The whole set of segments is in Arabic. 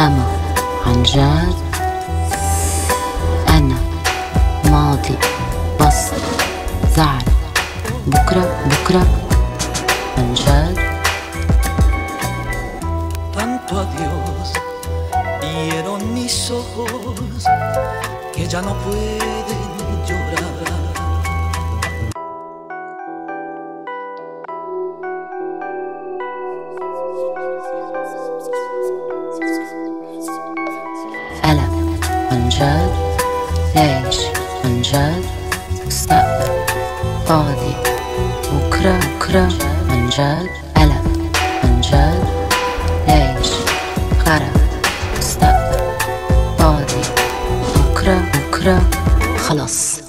سما عن جد. أنا ماضي بسط زعل بكرة عن جد. Tanto adiós vieron mis ojos que ya no pueden llorar. ألم عن جد. ليش عن جد. مستقبل فاضي بكرة عن جد. ألم عن جد. ليش خرب مستقبل فاضي بكرة خلص.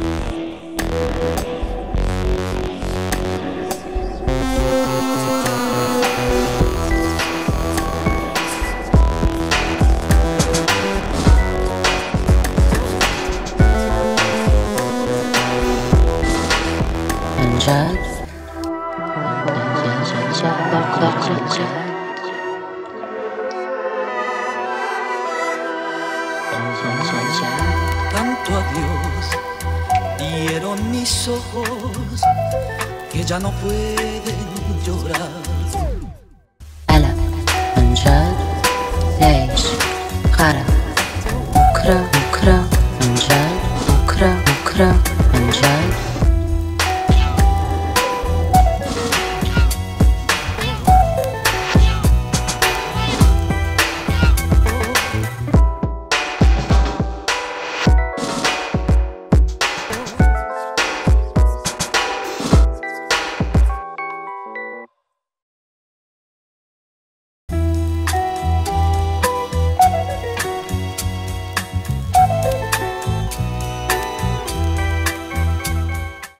عن جد. Tanto adiós vieron mis ojos que ya no pueden llorar. ألم عن جد. ليش خرب بكرة